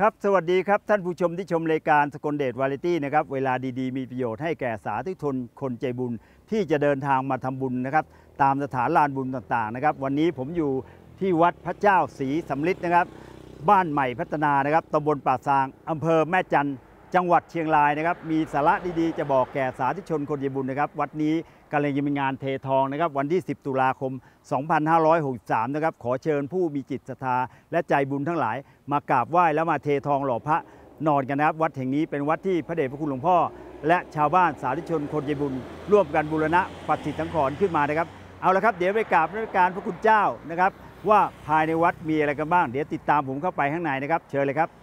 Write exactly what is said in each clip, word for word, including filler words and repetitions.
ครับสวัสดีครับท่านผู้ชมที่ชมรายการสกลเดชวาไรตี้นะครับเวลาดีๆมีประโยชน์ให้แก่สาธุชนคนใจบุญที่จะเดินทางมาทำบุญนะครับตามสถานลานบุญต่างๆนะครับวันนี้ผมอยู่ที่วัดพระเจ้าศรีสำริดนะครับบ้านใหม่พัฒนานะครับตำบลป่าซางอำเภอแม่จันทร์จังหวัดเชียงรายนะครับมีสาระดีๆจะบอกแก่สาธุชนคนใจบุญนะครับวัดนี้กำลังจะมีงานเททองนะครับวันที่สิบตุลาคมสองพันห้าร้อยหกสิบสามนะครับขอเชิญผู้มีจิตศรัทธาและใจบุญทั้งหลายมากราบไหว้แล้วมาเททองหล่อพระนอนกันนะครับวัดแห่งนี้เป็นวัดที่พระเดชพระคุณหลวงพ่อและชาวบ้านสาธุชนคนใจบุญร่วมกันบูรณะปฏิสังขรณ์ขึ้นมานะครับเอาละครับเดี๋ยวไปกราบนมัสการพระคุณเจ้านะครับว่าภายในวัดมีอะไรกันบ้างเดี๋ยวติดตามผมเข้าไปข้างในนะครับเชิญเลยครับ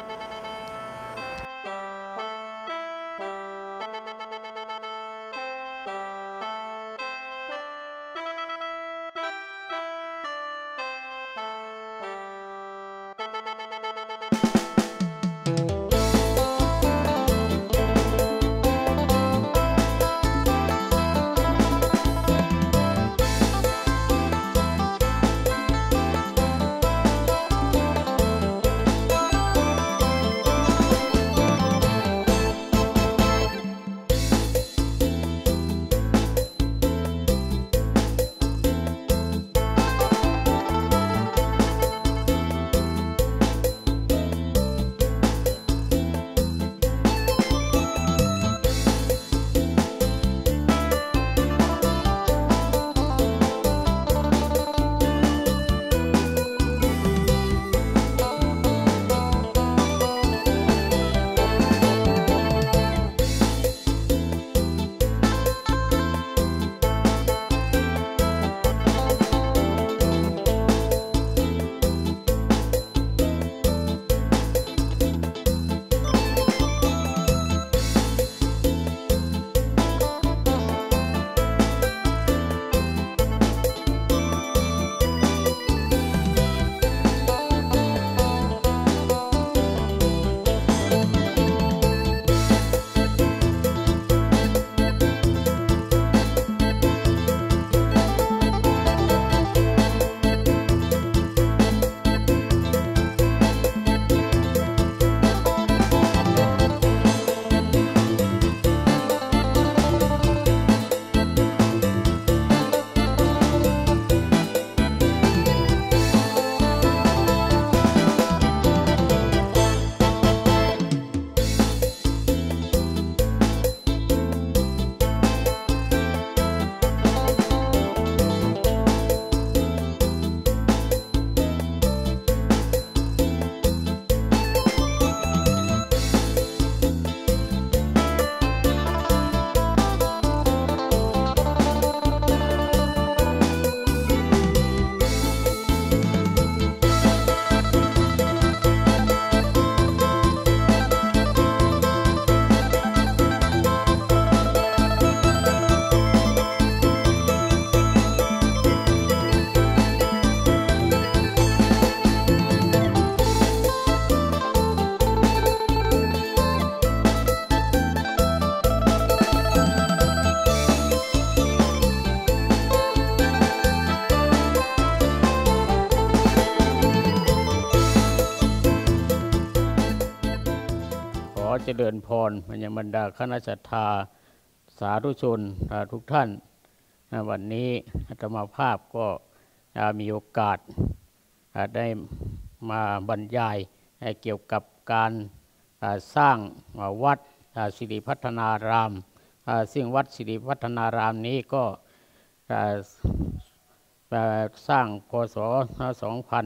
เจริญพรมันยังบรรดาคณะศรัทธาสาธุชนทุกท่านวันนี้อาตมาภาพก็มีโอกาสได้มาบรรยายเกี่ยวกับการสร้างวัดสิริพัฒนารามซึ่งวัดสิริพัฒนารามนี้ก็สร้างพ.ศ. สองพัน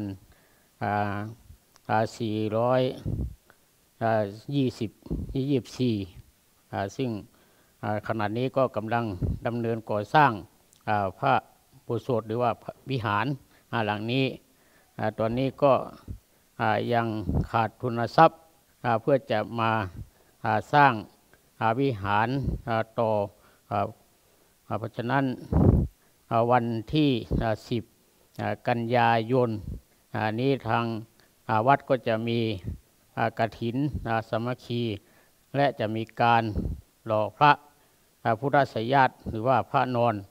สี่ร้อยยี่สิบยี่สิบสี่ซึ่งขณะนี้ก็กำลังดำเนินก่อสร้างพระอุโบสถหรือว่าวิหารหลังนี้ตอนนี้ก็ยังขาดทุนทรัพย์เพื่อจะมาสร้างวิหารต่อเพราะฉะนั้นวันที่สิบกันยายนนี้ทางวัดก็จะมีกฐินสามัคคีและจะมีการหล่อพระพุทธสยาติหรือว่าพระนอน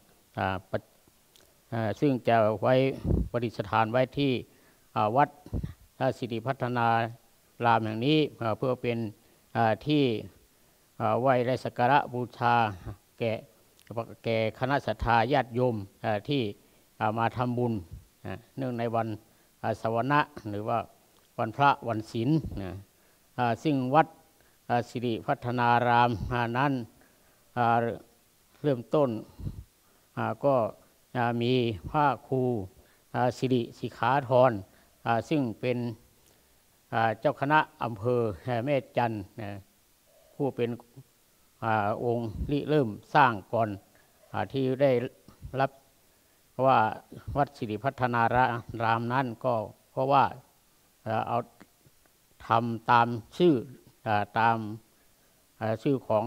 ซึ่งจะไว้ประดิษฐานไว้ที่วัดสิริพัฒนารามแห่งนี้เพื่อเป็นที่ไหว้ได้สักการะบูชาแก่แก่คณะศรัทธาญาติโยมที่มาทำบุญเนื่องในวันสวนะหรือว่าวันพระวันศีลซึ่งวัดสิริพัฒนารามนั้นเริ่มต้นก็มีพระครูสิริสิขาธรซึ่งเป็นเจ้าคณะอำเภอแม่จันทร์ผู้เป็นองค์ริเริ่มสร้างก่อนที่ได้รับว่าวัดสิริพัฒนารามนั้นก็เพราะว่าเอาทำตามชื่อตามชื่อของ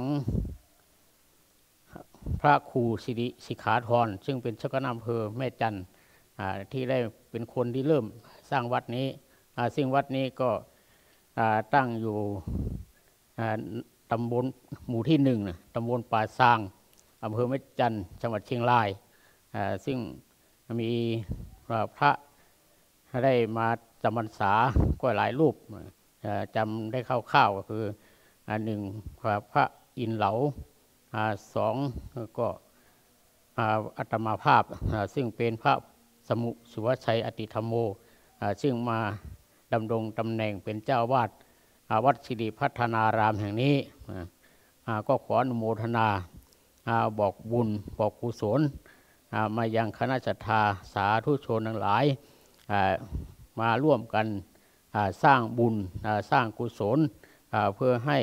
พระครูสิริสิขาธรซึ่งเป็นเจ้าคณะอำเภอแม่จันทร์ที่ได้เป็นคนที่เริ่มสร้างวัดนี้ซึ่งวัดนี้ก็ตั้งอยู่ตำบลหมู่ที่หนึ่งตำบลป่าซางอำเภอแม่จันทร์จังหวัดเชียงรายซึ่งมีพระได้มาจำพรรษาก็หลายรูปจำได้คร่าวๆก็คือหนึ่งพระอินเหลาสองก็อัตมาภาพซึ่งเป็นพระสมุสุวชัยอติธรรมโมซึ่งมาดำรงตำแหน่งเป็นเจ้าวาดวัดสิริพัฒนารามแห่งนี้ก็ขออนุโมทนาบอกบุญบอกกุศลมายังคณะศรัทธาสาธุชนทั้งหลายมาร่วมกันสร้างบุญสร้างกุศลเพื่อให้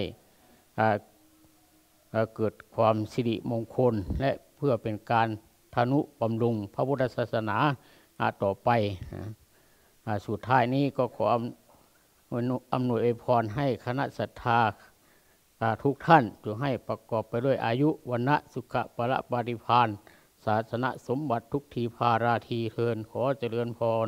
เกิดความสิริมงคลและเพื่อเป็นการทนุบำรุงพระพุทธศาสนาต่อไปสุดท้ายนี้ก็ขออำนวยอวยพรให้คณะศรัทธาทุกท่านจงให้ประกอบไปด้วยอายุวันนะสุขะปรปฏิภาณศาสนสมบัติทุกทีพาราทีเทินขอเจริญพร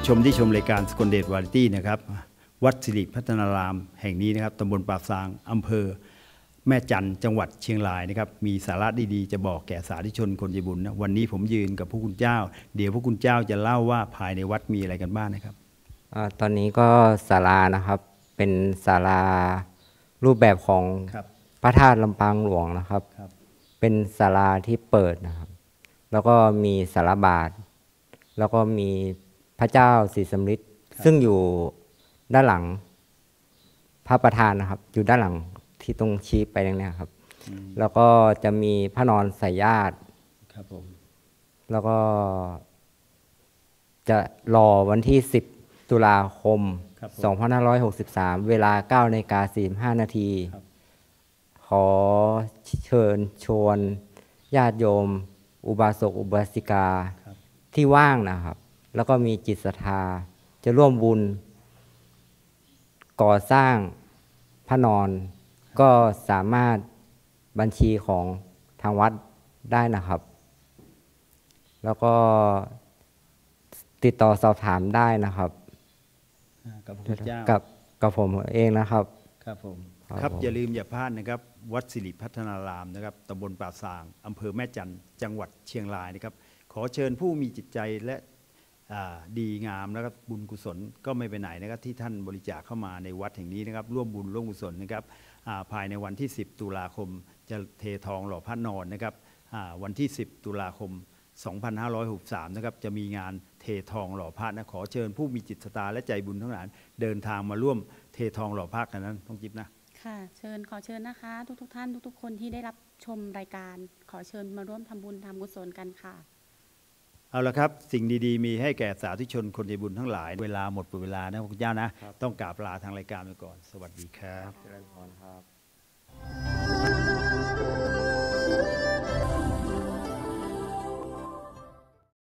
ชมที่ชมรายการสกลเดชวาไรตี้นะครับวัดสิริพัฒนารามแห่งนี้นะครับตำบลปราบซางอำเภอแม่จันทร์จังหวัดเชียงรายนะครับมีสาระดีๆจะบอกแก่สาธุชนคนใจบุญนะวันนี้ผมยืนกับพระคุณเจ้าเดี๋ยวพระคุณเจ้าจะเล่าว่าภายในวัดมีอะไรกันบ้างนะครับอ่าตอนนี้ก็ศาลานะครับเป็นศาลารูปแบบของพระธาตุลำปางหลวงนะครับเป็นศาลาที่เปิดนะครับแล้วก็มีสารบาทแล้วก็มีพระเจ้าศรีสำริดซึ่งอยู่ด้านหลังพระประธานนะครับอยู่ด้านหลังที่ตรงชี้ไปตรงนี้ครับแล้วก็จะมีพระนอนสายญาติครับผมแล้วก็จะรอวันที่สิบตุลาคมสองพันห้าร้อยหกสิบสามเวลาเก้านาฬิกาสี่สิบห้านาทีขอเชิญชวนญาติโยมอุบาสกอุบาสิกาที่ว่างนะครับแล้วก็มีจิตศรัทธาจะร่วมบุญก่อสร้างพระนอนก็สามารถบัญชีของทางวัดได้นะครับแล้วก็ติดต่อสอบถามได้นะครับกับพระเจ้ากับกับผมเองนะครับครับผมครับอย่าลืมอย่าพลาดนะครับวัดสิริพัฒนารามนะครับตำบลปราบซางอำเภอแม่จันทร์จังหวัดเชียงรายนะครับขอเชิญผู้มีจิตใจและดีงามนะครับบุญกุศลก็ไม่ไปไหนนะครับที่ท่านบริจาคเข้ามาในวัดแห่งนี้นะครับร่วมบุญร่วมกุศลนะครับภายในวันที่สิบตุลาคมจะเททองหล่อพระนอนนะครับวันที่สิบตุลาคมสองพันห้าร้อยหกสิบสามนะครับจะมีงานเททองหล่อพระนะขอเชิญผู้มีจิตศรัทธาและใจบุญทั้งหลายเดินทางมาร่วมเททองหล่อพระกันนั้นต้องจิ๊บนะค่ะเชิญขอเชิญนะคะทุกทุกท่านทุกๆคนที่ได้รับชมรายการขอเชิญมาร่วมทำบุญทำกุศลกันค่ะเอาละครับสิ่งดีๆมีให้แก่สาธุชนคนใจบุญทั้งหลายเวลาหมดเวลานะพระเจ้านะต้องกราบลาทางรายการไปก่อนสวัสดีครับเจริญพรครับ